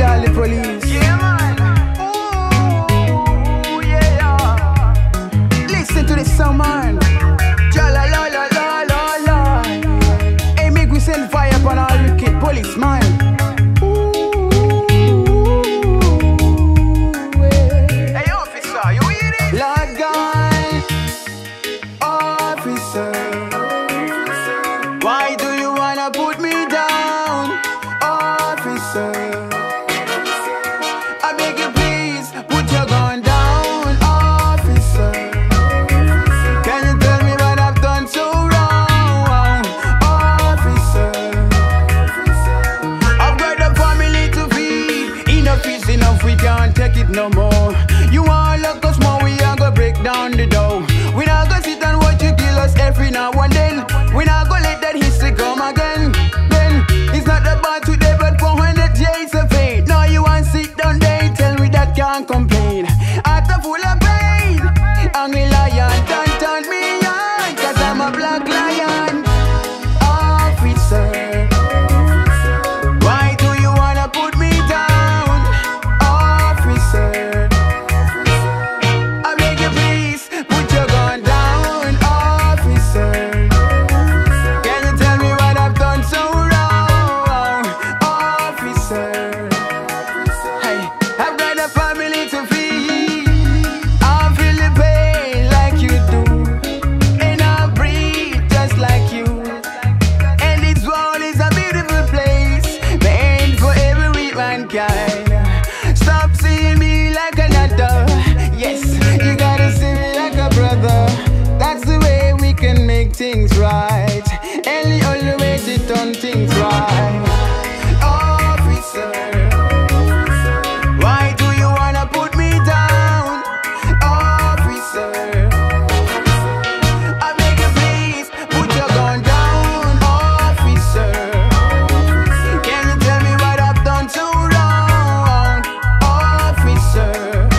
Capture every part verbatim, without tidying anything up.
call the police. Yeah, man. Ooh, yeah. Listen to this song, man. Ja la la la la la la. Hey, make we send fire upon all wicked policeman. Hey, officer, you hear this? Lord God, officer, why do you wanna put me down, officer? I beg you please, put your gun down, officer. Can you tell me what I've done so wrong, officer? I've got a family to feed, enough is enough, we can't take it no more. You want look us more, we are gonna break down the door. We not gonna sit and watch you kill us every now and then. We not gonna let that history come again. Then it's not about today, but for hundred years of fate. Now you want sit down there, tell me that can't complain. Heart a full of pain, angry lion, don't turn me on, cause I'm a black lion, officer. Why do you wanna put me down, officer? I beg you please, put your gun down, officer. Can you tell me what I've done so wrong, officer? Hey, I've got a family to feed. I feel the pain like you do, and I breathe just like you. And this world is a beautiful place, meant for every mankind. Stop seeing me like another. Yes, you gotta see me like a brother. That's the way we can make things right, and the only way to turn things right. Officer, why do you wanna put me down, officer? I beg you please, put your gun down, officer. Can you tell me what I've done so wrong, officer?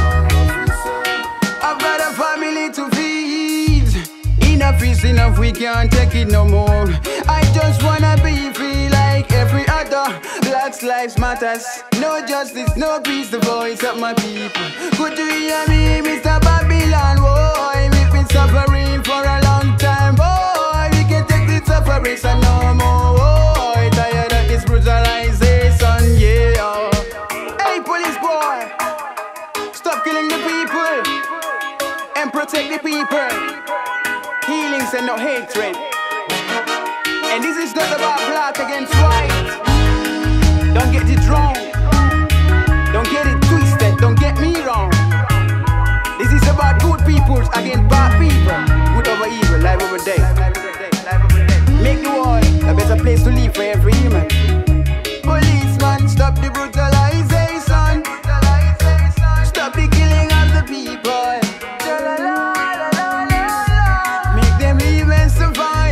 I've got a family to feed. Enough is enough, we can't take it no more. I just wanna be free like every other. Black lives matters, no justice, no peace, the voice of my people. Could you hear me, Mister Babylon, boy? We've been suffering for a long time, boy. We can take this separation no more, boy. Tired of this brutalization, yeah. Hey, police boy, stop killing the people and protect the people. Healings and no hatred. And this is not about black against white. Don't get it wrong. Don't get it twisted. Don't get me wrong. This is about good people against bad people. Good over evil, life over death. Make the world a better place to live for every human. Policeman, stop the brutalization. Stop the killing of the people. Make them live and survive.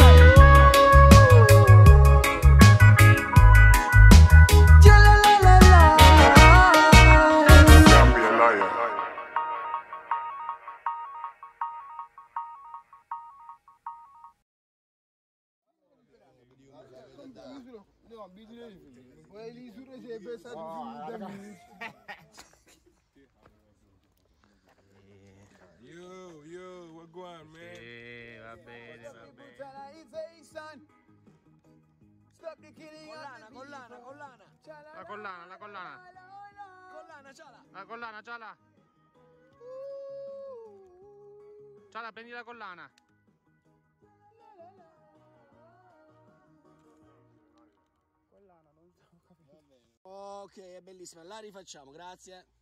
Yo, yo, what going on, man? Sì, va bene, va bene. Stop the killing. Collana, collana, collana. La collana, la collana. Collana, ciala. La collana, ciala. Ciala, prendi la collana. Ok, è bellissima. La rifacciamo, grazie.